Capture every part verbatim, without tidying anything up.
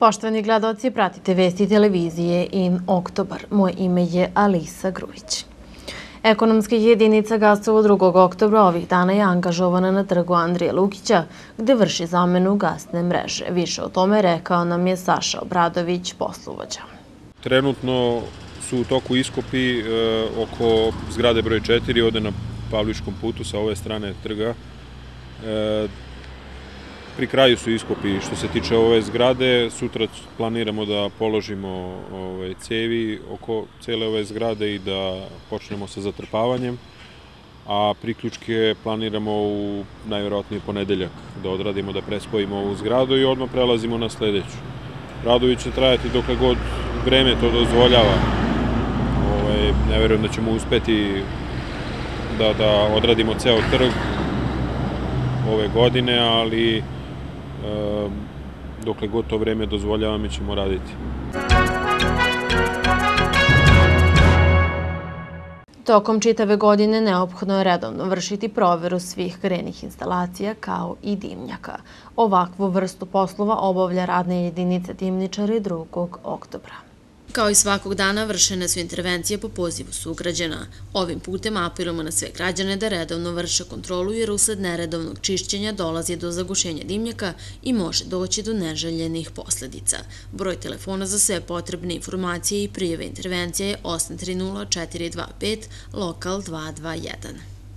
Poštovani gledaoci, pratite vesti televizije In Oktobar. Moje ime je Alisa Grujić. Ekonomska jedinica Gasovo drugog oktobra ovih dana je angažovana na trgu Andrije Lukića, gde vrši zamenu gasne mreže. Više o tome rekao nam je Saša Obradović, poslovođa. Trenutno su u toku iskopi oko zgrade broj četiri, ovde na Pavličkom putu sa ove strane trga. Pri kraju su iskopi što se tiče ove zgrade. Sutra planiramo da položimo cevi oko cele ove zgrade i da počnemo sa zatrpavanjem, a priključke planiramo u najverovatnije ponedeljak da odradimo, da prespojimo ovu zgradu i odmah prelazimo na sledeću. Radovi će trajati dokle god vreme to dozvoljava. Ne verujem da ćemo uspeti da odradimo ceo trg ove godine, ali dokle god to vreme dozvoljava mi ćemo raditi. Tokom čitave godine neophodno je redovno vršiti proveru svih grejnih instalacija kao i dimnjaka. Ovakvu vrstu poslova obavlja radna jedinica dimničara drugog oktobra. Kao i svakog dana vršene su intervencije po pozivu sugrađana. Ovim putem apelujemo na sve građane da redovno vrše kontrolu jer usled neredovnog čišćenja dolazi do zagušenja dimnjaka i može doći do neželjenih posledica. Broj telefona za sve potrebne informacije i prijave intervencije je osam tri nula četiri dva pet, lokal dva dva jedan.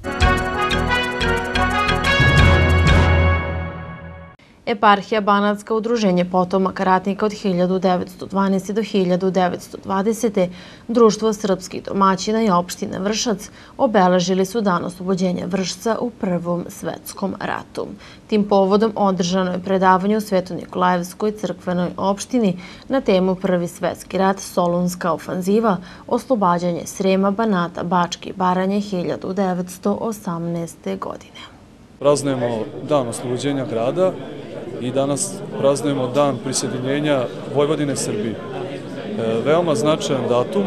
Eparhija Banatska, udruženje potomaka ratnika od hiljadu devetsto dvanaeste. do hiljadu devetsto dvadesete. Društvo srpskih domaćina i opštine Vršac obeležili su dan oslobođenja Vršca u Prvom svetskom ratu. Tim povodom održano je predavanje u Sveto-Nikolajevskoj crkvenoj opštini na temu Prvi svetski rat, Solunska ofanziva, oslobađanje Srema, Banata, Bačke i Baranje hiljadu devetsto osamnaeste. godine. Praznujemo dan oslobođenja grada i danas praznujemo dan prisjedinjenja Vojvodine Srbiji. Veoma značajan datum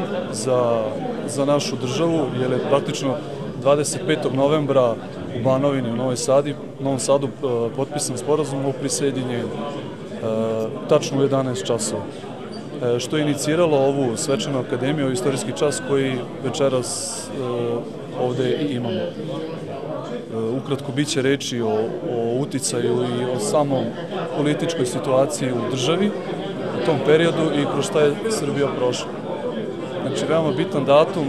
za našu državu, jer je praktično dvadeset petog novembra u Banovini, u Novom Sadu, potpisan sporazum o prisjedinjenju, tačno u jedanaest časova. Što je iniciralo ovu svečanu akademiju, ovaj istorijski čas koji večeras ovde i imamo. Ukratko biće reči o uticaju i o samom političkoj situaciji u državi u tom periodu i kroz šta je Srbija prošla. Znači, veoma bitan datum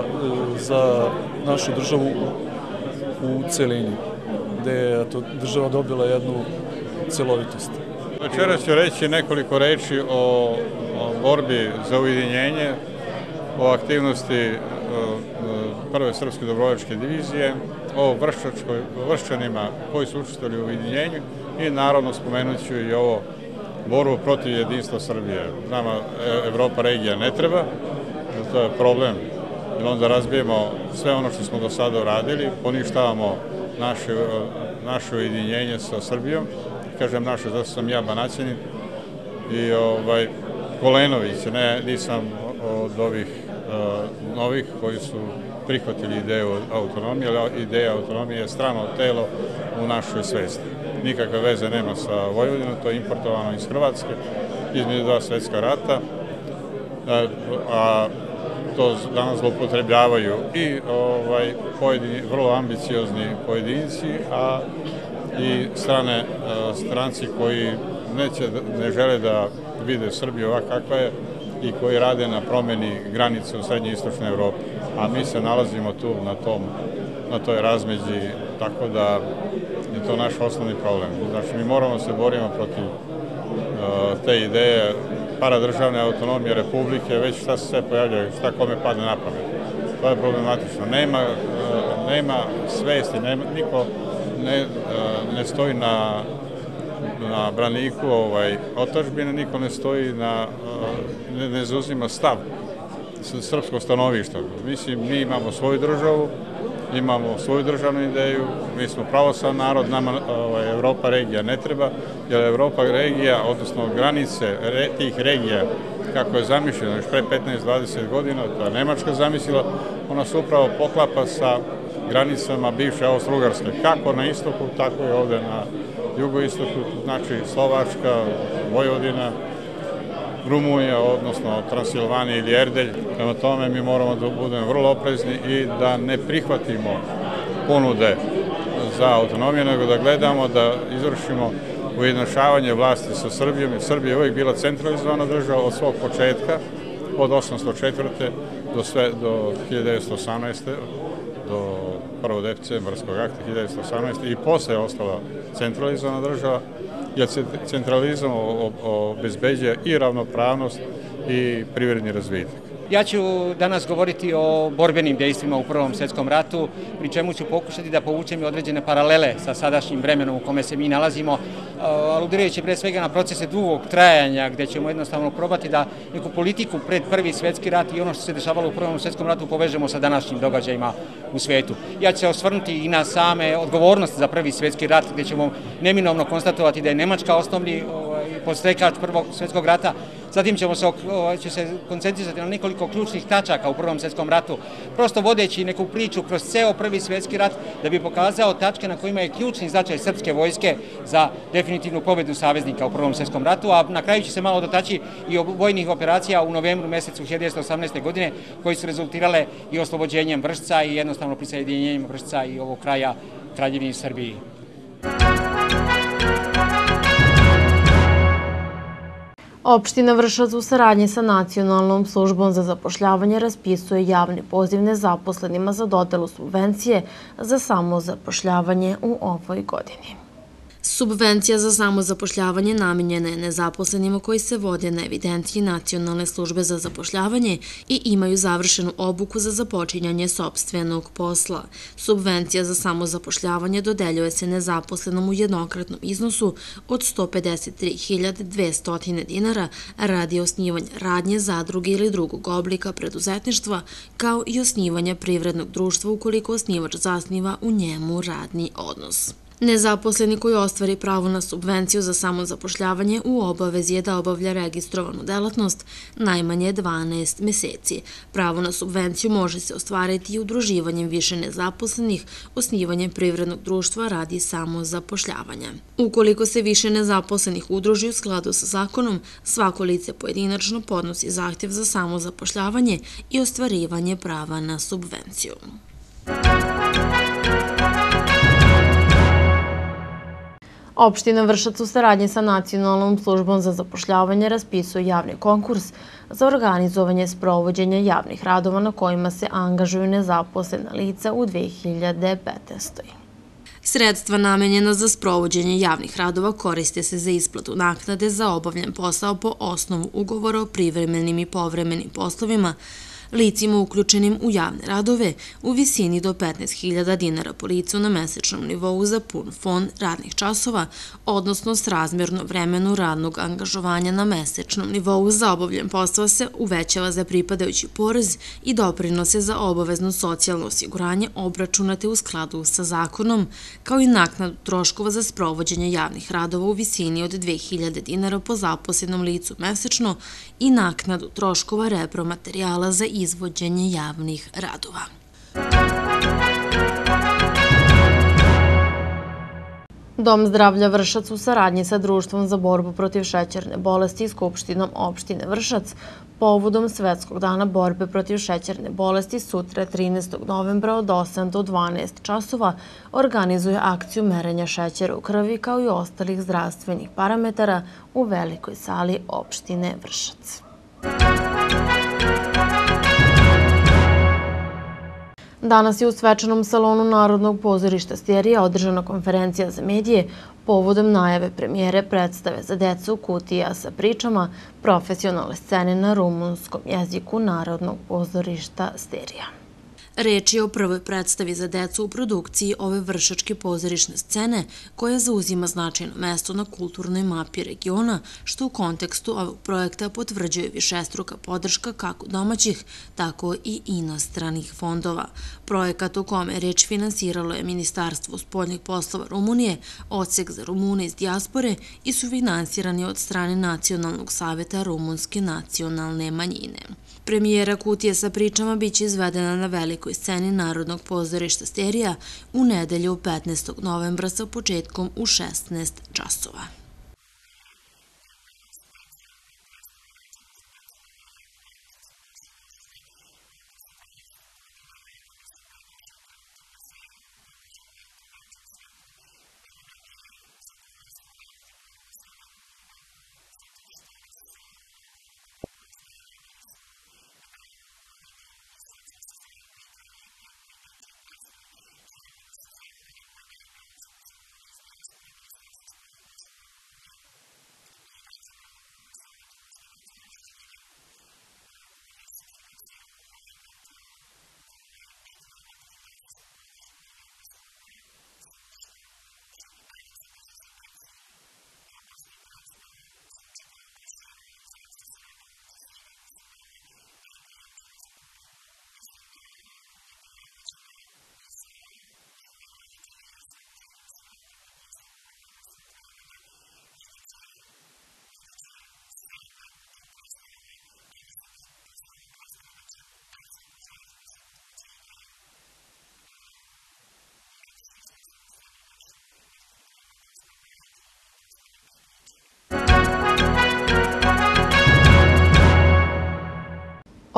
za našu državu u celini, gde je država dobila jednu celovitost. Večeras ću reći nekoliko reči o borbi za ujedinjenje, o aktivnosti Prve srpske dobrovoljačke divizije, o Vrščanima koji su učestvovali u ujedinjenju i naravno spomenut ću i ovo borbu protiv jedinstva Srbije. Nama Evropa regija ne treba, to je problem, jer onda razbijemo sve ono što smo do sada uradili, poništavamo naše ujedinjenje sa Srbijom. Kažem naše, zato sam ja Banaćanin i Kolenović, nisam od ovih novih koji su prihvatili ideju autonomije, ali ideja autonomije je strano telo u našoj svesti. Nikakve veze nema sa Vojvodinom, to je importovano iz Hrvatske, između dva svetska rata, a to danas zloupotrebljavaju i pojedini, vrlo ambiciozni pojedinci, a i strane stranci koji ne žele da vide Srbiju ovak kakva je i koji rade na promeni granice u srednje i istočnoj Evropi. A mi se nalazimo tu na toj razmeđi, tako da je to naš osnovni problem. Znači, mi moramo se borimo protiv te ideje paradržavne autonomije republike, već šta se sve pojavljaju, šta kome padne na pamet. To je problematično. Nema svesti, niko ne stoji na na braniku otadžbine, niko ne stoji na, ne zauzima stav srpskog stanovišta. Mislim, mi imamo svoju državu, imamo svoju državnu ideju, mi smo pravoslavan narod, nama Evropa regija ne treba, jer Evropa regija, odnosno granice tih regija, kako je zamišljeno još pre petnaest do dvadeset godina, to je Nemačka zamislila, ona se upravo poklapa sa granicama bivše Austro-Ugarske, kako na istoku, tako i ovde na jugoistoku, znači Slovačka, Vojvodina, Rumunija, odnosno Transilvanija ili Erdelj. Prema tome mi moramo da budemo vrlo oprezni i da ne prihvatimo ponude za autonomiju, nego da gledamo da izvršimo ujednačavanje vlasti sa Srbijom. Srbija je uvijek bila centralizovana država od svog početka, od osamsto četvrte do, sve, do hiljadu devetsto osamnaeste. do prvog decembarskog akta hiljadu devetsto osamnaeste. i posle je ostala centralizovana država, jer centralizam obezbeđuje i ravnopravnost i privredni razvitak. Ja ću danas govoriti o borbenim dejstvima u Prvom svjetskom ratu, pri čemu ću pokušati da povučem i određene paralele sa sadašnjim vremenom u kome se mi nalazimo, aludirajući pre svega na procese dugog trajanja, gde ćemo jednostavno probati da neku politiku pred Prvi svjetski rat i ono što se dešavalo u Prvom svjetskom ratu povežemo sa današnjim događajima u svijetu. Ja ću se osvrnuti i na same odgovornosti za Prvi svjetski rat, gde ćemo neminovno konstatovati da je Nemačka osnovni podstrekač Prvog svjetskog rata. Zatim ćemo se, će se koncentrisati na nekoliko ključnih tačaka u Prvom svjetskom ratu, prosto vodeći neku priču kroz ceo Prvi svjetski rat da bi pokazao tačke na kojima je ključni značaj srpske vojske za definitivnu pobedu saveznika u Prvom svjetskom ratu, a na kraju će se malo dotaći i o vojnih operacija u novembru mesecu hiljadu devetsto osamnaeste. godine, koji su rezultirale i oslobođenjem Vršca i jednostavno prisajedinjenjem Vršca i ovog kraja Kraljevini Srbiji. Opština Vršac u saradnji sa Nacionalnom službom za zapošljavanje raspisuje javni poziv nezaposlenima za dodelu subvencije za samozapošljavanje u ovoj godini. Subvencija za samozapošljavanje namijenjena je nezaposlenima koji se vode na evidenciji Nacionalne službe za zapošljavanje i imaju završenu obuku za započinjanje sopstvenog posla. Subvencija za samozapošljavanje dodeljuje se nezaposlenom u jednokratnom iznosu od sto pedeset tri hiljade dvesta dinara radi osnivanja radnje, zadruge ili drugog oblika preduzetništva, kao i osnivanja privrednog društva ukoliko osnivač zasniva u njemu radni odnos. Nezaposleni koji ostvari pravo na subvenciju za samozapošljavanje u obavezi je da obavlja registrovanu delatnost najmanje dvanaest meseci. Pravo na subvenciju može se ostvariti i udruživanjem više nezaposlenih, osnivanjem privrednog društva radi samozapošljavanja. Ukoliko se više nezaposlenih udruži u skladu sa zakonom, svako lice pojedinačno podnosi zahtjev za samozapošljavanje i ostvarivanje prava na subvenciju. Opština Vršac u saradnji sa Nacionalnom službom za zapošljavanje raspisuje javni konkurs za organizovanje sprovođenja javnih radova na kojima se angažuju nezaposlena lica u dve hiljade petnaestoj. Sredstva namenjena za sprovođenje javnih radova koriste se za isplatu naknade za obavljen posao po osnovu ugovora o privremenim i povremenim poslovima, licima uključenim u javne radove u visini do petnaest hiljada dinara po licu na mesečnom nivou za pun fond radnih časova, odnosno srazmjerno vremenu radnog angažovanja na mesečnom nivou. Za obavljen posao se uvećava za pripadajući porez i doprinose za obavezno socijalno osiguranje obračunate u skladu sa zakonom, kao i naknadu troškova za sprovođenje javnih radova u visini od dve hiljade dinara po zaposlenom licu mesečno i naknadu troškova repromaterijala za izvođenje javnih radova. Dom zdravlja Vršac u saradnji sa Društvom za borbu protiv šećerne bolesti i Skupštinom opštine Vršac povodom Svetskog dana borbe protiv šećerne bolesti sutra trinaestog novembra od osam do dvanaest časova organizuje akciju merenja šećera u krvi kao i ostalih zdravstvenih parametara u velikoj sali opštine Vršac. Danas je u svečanom salonu Narodnog pozorišta Sterija održana konferencija za medije povodom najave premijere predstave za decu Kutija sa pričama, profesionalne scene na rumunskom jeziku Narodnog pozorišta Sterija. Reč je o prvoj predstavi za decu u produkciji ove vršačke pozorišne scene koja zauzima značajno mesto na kulturnoj mapi regiona, što u kontekstu ovog projekta potvrđuje višestruka podrška kako domaćih, tako i inostranih fondova. Projekat u kome reč finansiralo je Ministarstvo spoljnih poslova Rumunije, Odsek za Rumune iz dijaspore i sufinansirani od strane Nacionalnog saveta rumunske nacionalne manjine. Premijera Kutije sa pričama biće izvedena na velikoj sceni Narodnog pozorišta Sterija u nedelju petnaestog novembra sa početkom u šesnaest časova.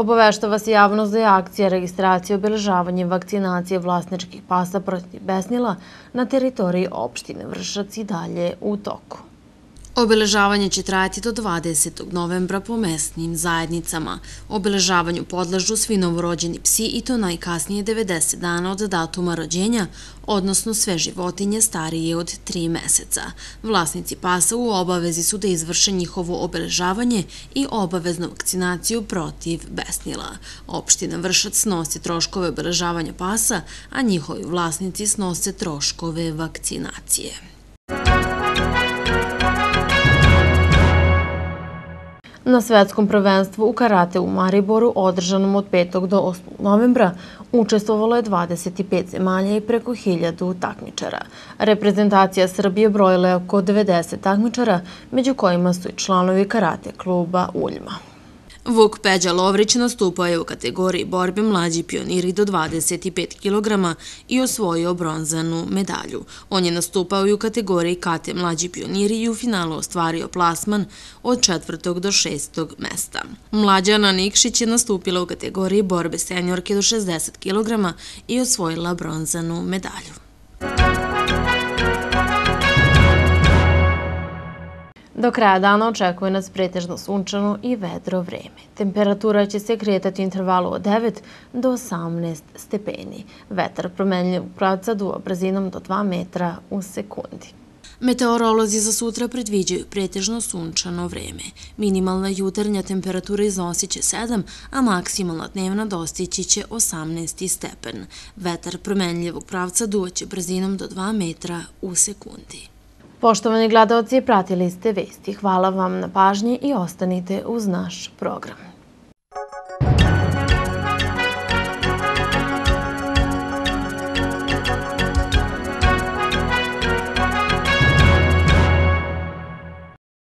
Obaveštava se javnost da je akcija registracije i obeležavanje vakcinacije vlasničkih pasa protiv besnila na teritoriji opštine Vršac i dalje u toku. Obeležavanje će trajati do dvadesetog novembra po mesnim zajednicama. Obeležavanju podležu svi novorođeni psi i to najkasnije devedeset dana od datuma rođenja, odnosno sve životinje starije od tri meseca. Vlasnici pasa u obavezi su da izvrše njihovo obeležavanje i obaveznu vakcinaciju protiv besnila. Opština Vršac snosi troškove obeležavanja pasa, a njihovi vlasnici snose troškove vakcinacije. Na svetskom prvenstvu u karate u Mariboru, održanom od petog do osmog novembra, učestvovalo je dvadeset pet zemalja i preko hiljadu takmičara. Reprezentacija Srbije brojila je oko devedeset takmičara, među kojima su i članovi karate kluba Uljma. Vuk Peđa Lovrić nastupao je u kategoriji borbe mlađi pioniri do dvadeset pet kilograma i osvojio bronzanu medalju. On je nastupao i u kategoriji kate mlađi pioniri i u finalu ostvario plasman od četvrtog do šestog mesta. Mlađana Nikšić je nastupila u kategoriji borbe seniorke do šezdeset kilograma i osvojila bronzanu medalju. Do kraja dana očekuje nas pretežno sunčano i vedro vreme. Temperatura će se kretati u intervalu od devet do osamnaest stepeni. Vetar promenljivog pravca duva brzinom do dva metra u sekundi. Meteorolozi za sutra predviđaju pretežno sunčano vreme. Minimalna jutarnja temperatura iznosit će sedam, a maksimalna dnevna dostići će osamnaest stepen. Vetar promenljivog pravca duvaće brzinom do dva metra u sekundi. Poštovani gledaoci, pratili ste vesti. Hvala vam na pažnji i ostanite uz naš program.